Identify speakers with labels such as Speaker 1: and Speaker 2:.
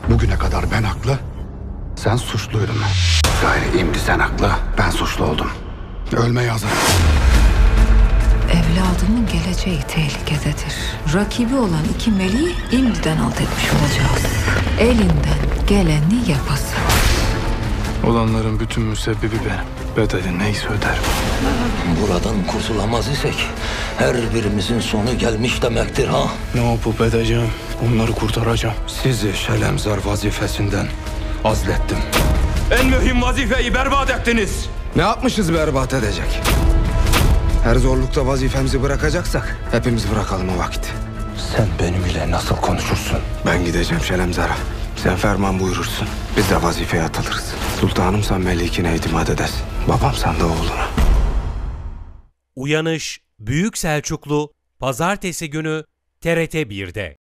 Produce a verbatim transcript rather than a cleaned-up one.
Speaker 1: Bugüne kadar ben haklı, sen suçluydun. Gayri imdi sen haklı, ben suçlu oldum. Ölmeye hazırım.
Speaker 2: Evladımın geleceği tehlikededir. Rakibi olan iki meleği imdiden alt etmiş olacağız. Elinden geleni yapasın.
Speaker 3: Olanların bütün müsebbibi benim. Bedeli neyse öderim.
Speaker 4: Buradan kurtulamaz isek her birimizin sonu gelmiş demektir ha.
Speaker 3: Ne yapıp edeceğim? Onları kurtaracağım.
Speaker 5: Sizi Şelemzar vazifesinden azlettim.
Speaker 3: En mühim vazifeyi berbat ettiniz.
Speaker 5: Ne yapmışız berbat edecek? Her zorlukta vazifemizi bırakacaksak hepimiz bırakalım o vakit.
Speaker 4: Sen benim ile nasıl konuşursun?
Speaker 5: Ben gideceğim Şelemzar'a. Sen ferman buyurursun. Biz de vazifeye atılırız. Sultanım sen melikine itimat edesin. Babam sen de oğluna.
Speaker 6: Uyanış Büyük Selçuklu Pazartesi günü T R T bir'de.